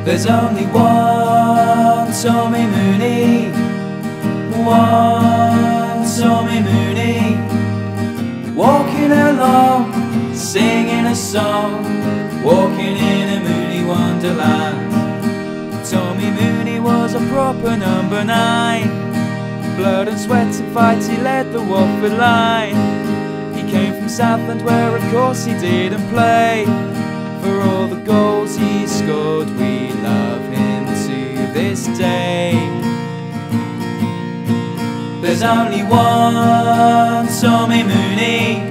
There's only one Tommy Mooney, one Tommy Mooney, walking along, singing a song, walking in a Mooney wonderland. Tommy Mooney was a proper number 9, blood and sweat and fight he led the Watford line. He came from Southend where of course he didn't play. For all the goals he scored, we love him to this day. There's only one Tommy Mooney,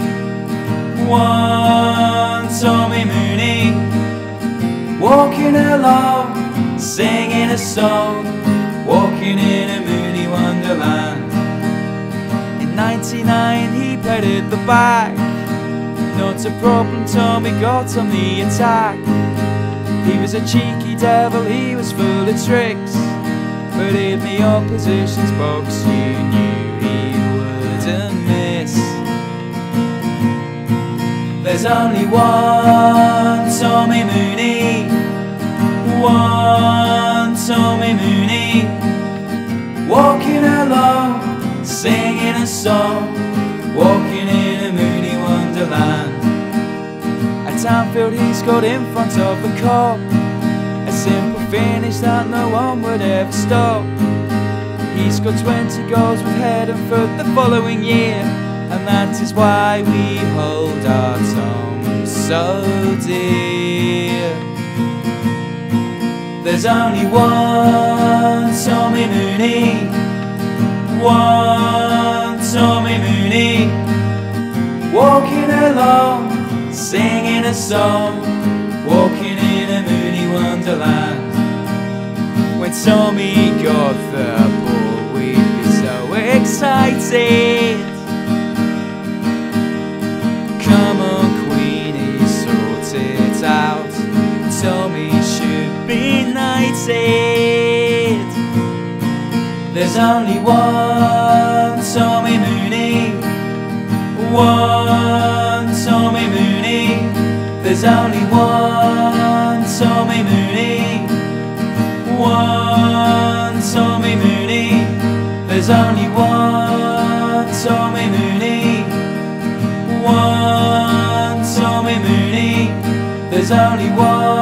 one Tommy Mooney, walking along, singing a song, walking in a Mooney wonderland. In '99 he played at the back, not a problem, Tommy got on the attack. He was a cheeky devil, he was full of tricks, but in the opposition's box you knew he wouldn't miss. There's only one Tommy Mooney, one Tommy Mooney, walking along, singing a song, walking in a Mooney wonderland. At Townfield he scored in front of the Kop, a simple finish that no one would ever stop. He scored 20 goals with head and foot the following year, and that is why we hold our Tom so dear. There's only one Tommy Mooney, one Tommy Mooney, walking along, singing a song, walking in a Mooney wonderland. When Tommy got the ball, we'd be so excited. Come on Queenie, sort it out, Tommy should be knighted. There's only one Tommy Mooney, one Tommy Mooney. There's only one Tommy Mooney, one Tommy Mooney. There's only one Tommy Mooney, one Tommy Mooney. There's only one